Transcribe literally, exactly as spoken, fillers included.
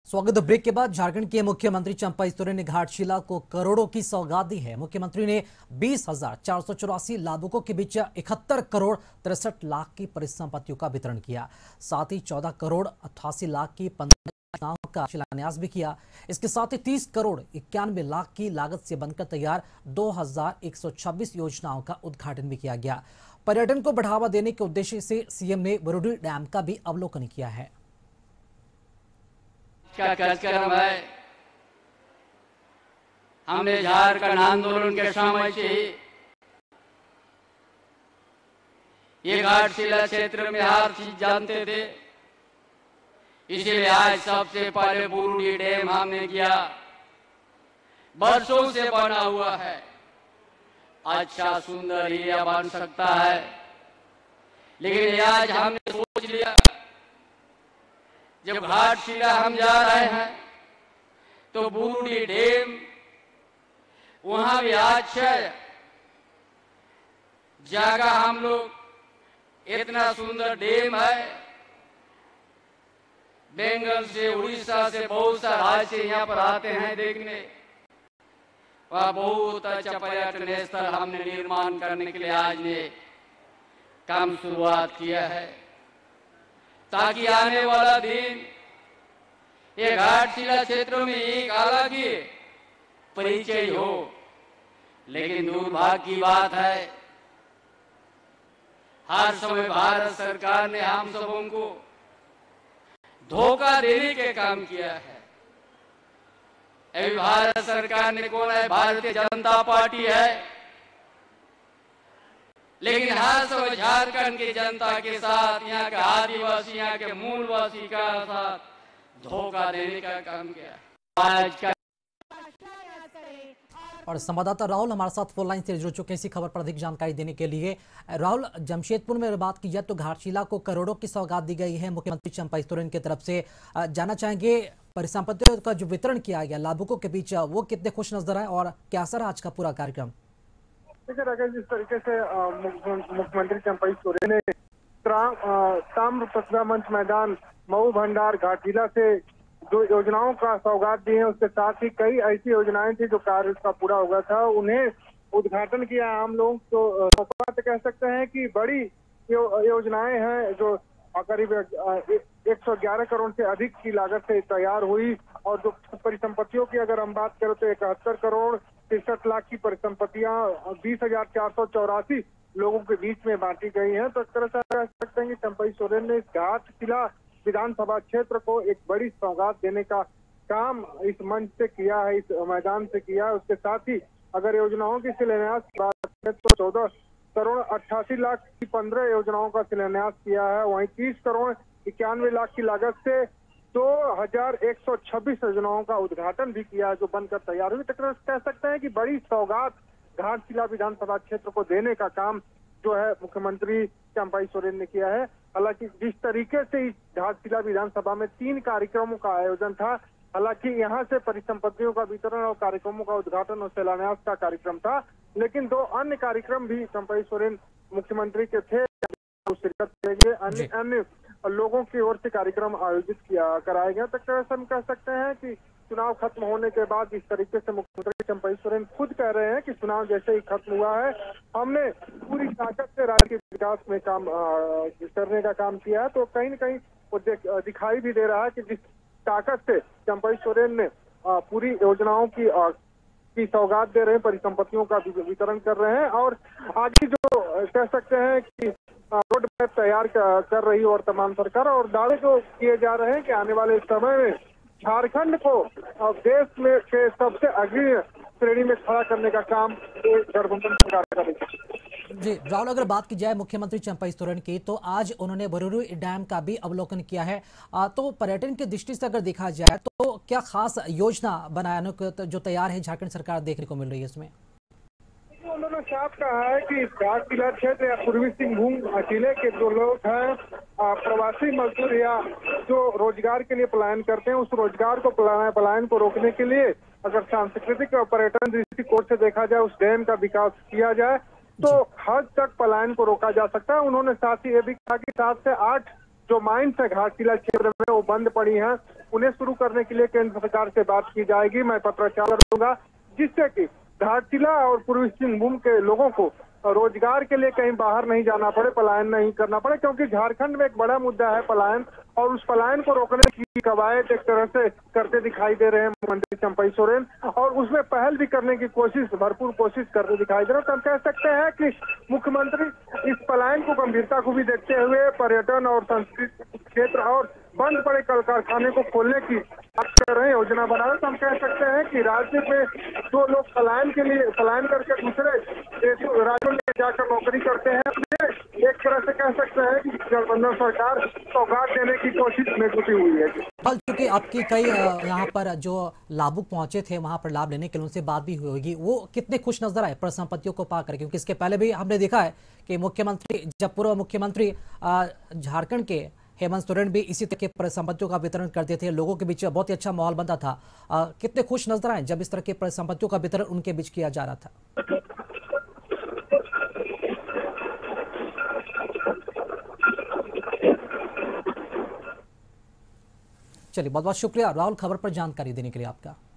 स्वागत। ब्रेक के बाद झारखंड के मुख्यमंत्री चंपई सोरेन ने घाटशिला को करोड़ों की सौगात दी है। मुख्यमंत्री ने बीस हजार चार सौ चौरासी लाभुकों के बीच इकहत्तर करोड़ तिरसठ लाख की परिसंपत्तियों का वितरण किया। साथ ही चौदह करोड़ अट्ठासी लाख की पंद्रह योजनाओं का शिलान्यास भी किया। इसके साथ ही तीस करोड़ इक्यानवे लाख की लागत से बनकर तैयार दो हजार एक सौ छब्बीस योजनाओं का उद्घाटन भी किया गया। पर्यटन को बढ़ावा देने के उद्देश्य से सीएम ने बुरुडी डैम का भी अवलोकन किया है। का कार्यक्रम है। हमने झारखंड आंदोलन के समय से ही ये घाटशिला क्षेत्र में हर चीज जानते थे, इसीलिए आज सबसे पहले बुरुडी डैम हमने किया। बरसों से बना हुआ है, अच्छा सुंदर एरिया बन सकता है, लेकिन आज हमने सोच लिया जब घाटशिला हम जा रहे हैं तो बुरुडी डैम वहां भी अच्छा जगह, हम लोग इतना सुंदर डैम है। बंगाल से, उड़ीसा से बहुत सारे राज्य यहाँ पर आते हैं देखने। वह बहुत अच्छा पर्यटन स्थल हमने निर्माण करने के लिए आज ने काम शुरुआत किया है, ताकि आने वाला दिन ये घाटशिला क्षेत्रों में एक अलग ही परिचय हो। लेकिन दुर्भाग्य की बात है, हर समय भारत सरकार ने हम सबों को धोखा देने के काम किया है। अभी भारत सरकार ने कौन है? भारतीय जनता पार्टी है, लेकिन हर समय झारखंड की जनता के साथ, यहाँ के आदिवासी, यहाँ के मूलवासी का साथ धोखा देने का काम किया आज का। और संवाददाता राहुल हमारे साथ फोन लाइन से जुड़ चुके हैं इसी खबर पर अधिक जानकारी देने के लिए। राहुल, जमशेदपुर में बात की जाए तो घाटशिला को करोड़ों की सौगात दी गई है मुख्यमंत्री चंपई सोरेन की तरफ से। जाना चाहेंगे परिसंपत्तियों का जो वितरण किया गया लाभुकों के बीच, वो कितने खुश नजर आए और क्या असर है आज का पूरा कार्यक्रम? जिस तरीके से मुख्यमंत्री चंपई सोरेन ने ताम्र प्रतिभा मंच मैदान, मऊ भंडार, घाटशिला से जो योजनाओं का सौगात दी है, उसके साथ ही कई ऐसी योजनाएं थी जो कार्य उसका पूरा हो गया था, उन्हें उद्घाटन किया। हम लोग तो बात कह सकते हैं कि बड़ी यो, योजनाएं हैं जो करीब एक सौ ग्यारह करोड़ से अधिक की लागत से तैयार हुई। और जो परिसंपत्तियों की अगर हम बात करें तो इकहत्तर करोड़ तिरसठ लाख की परिसंपत्तियां बीस हजार चार सौ चौरासी लोगों के बीच में बांटी गई हैं। तो इस तरह से कह सकते हैं कि चंपई सोरेन ने इस घाटशिला विधानसभा क्षेत्र को एक बड़ी सौगात देने का काम इस मंच से किया है, इस मैदान से किया है। उसके साथ ही अगर योजनाओं की शिलान्यास की बात करें तो चौदह करोड़ अट्ठासी लाख की पंद्रह योजनाओं का शिलान्यास किया है। वहीं तीस करोड़ इक्यानवे लाख की लागत से दो हजार एक सौ छब्बीस योजनाओं का उद्घाटन भी किया है जो बनकर तैयार हुई। तो कह सकते हैं कि बड़ी सौगात घाटशिला विधानसभा क्षेत्र को देने का काम जो है मुख्यमंत्री चंपई सोरेन ने किया है। हालांकि जिस तरीके से इस घाटशिला विधानसभा में तीन कार्यक्रमों का आयोजन था, हालांकि यहाँ से परिसंपत्तियों का वितरण और कार्यक्रमों का उद्घाटन और शिलान्यास का कार्यक्रम था, लेकिन दो अन्य कार्यक्रम भी चंपई सोरेन मुख्यमंत्री के थे शिरकत करेंगे। अन्य अन्य लोगों की ओर से कार्यक्रम आयोजित किया कराए गए। तक हम कह सकते हैं कि चुनाव खत्म होने के बाद इस तरीके से मुख्यमंत्री चंपई सोरेन खुद कह रहे हैं कि चुनाव जैसे ही खत्म हुआ है, हमने पूरी ताकत से राज्य के विकास में काम करने का काम किया है। तो कहीं न कहीं वो दिखाई भी दे रहा है कि जिस ताकत से चंपई सोरेन ने पूरी योजनाओं की की सौगात दे रहे हैं, परिसंपत्तियों का वितरण कर रहे हैं और आगे जो कह सकते हैं कि रोड मैप तैयार कर रही है और तमाम सरकार, और दावे जो किए जा रहे हैं कि आने वाले समय में झारखंड को देश में के सबसे अग्रणी श्रेणी में खड़ा करने का काम गठबंधन सरकार करेगी। जी राहुल, अगर बात की जाए मुख्यमंत्री चंपई सोरेन की, तो आज उन्होंने बुरुडी डैम का भी अवलोकन किया है। आ, तो पर्यटन की दृष्टि से अगर देखा जाए तो क्या खास योजना बनाने को जो तैयार है झारखंड सरकार देखने को मिल रही है इसमें? उन्होंने साफ कहा है कि घाटशिला क्षेत्र या पूर्वी सिंहभूम जिले के जो लोग हैं, प्रवासी मजदूर या जो रोजगार के लिए पलायन करते हैं, उस रोजगार को पलायन को रोकने के लिए अगर सांस्कृतिक और पर्यटन दृष्टिकोण से देखा जाए, उस डैम का विकास किया जाए तो हद तक पलायन को रोका जा सकता है। उन्होंने साथ ही ये भी कहा कि सात से आठ जो माइंस है घाटशिला क्षेत्र में वो बंद पड़ी हैं, उन्हें शुरू करने के लिए केंद्र सरकार से बात की जाएगी। मैं पत्राचार करूंगा जिससे कि घाटशिला और पूर्वी सिंहभूम के लोगों को रोजगार के लिए कहीं बाहर नहीं जाना पड़े, पलायन नहीं करना पड़े, क्योंकि झारखंड में एक बड़ा मुद्दा है पलायन, और उस पलायन को रोकने की कवायद एक तरह से करते दिखाई दे रहे हैं मुख्यमंत्री चंपई सोरेन, और उसमें पहल भी करने की कोशिश, भरपूर कोशिश करते दिखाई दे रहे हैं। तो हम कह सकते हैं कि मुख्यमंत्री इस पलायन को गंभीरता को भी देखते हुए पर्यटन और संस्कृति क्षेत्र और बंद पड़े कल कारखाने को खोलने की बात कर रहे हैं, योजना बना रहे हैं। तो हम कह सकते हैं कि राज्य में जो लोग पलायन के लिए पलायन करके दूसरे देशों राज्यों में जाकर नौकरी करते हैं, उन्हें एक तरह से कह सकते हैं कि गठबंधन सरकार सौगात देने की कोशिश में जुटी हुई है। कल चूंकि आपकी कई अ, यहाँ पर जो लाभुक पहुंचे थे वहां पर लाभ लेने के लिए उनसे बात भी हुई होगी, वो कितने खुश नजर आए परिसंपत्तियों को पाकर? क्योंकि इसके पहले भी हमने देखा है कि मुख्यमंत्री जब पूर्व मुख्यमंत्री अ, झारखंड के हेमंत सोरेन भी इसी तरह के परिसंपत्तियों का वितरण करते थे, लोगों के बीच बहुत ही अच्छा माहौल बनता था। अ, कितने खुश नजर आए जब इस तरह के परिसंपत्तियों का वितरण उनके बीच किया जा रहा था? चलिए, बहुत बहुत शुक्रिया राहुल, खबर पर जानकारी देने के लिए आपका।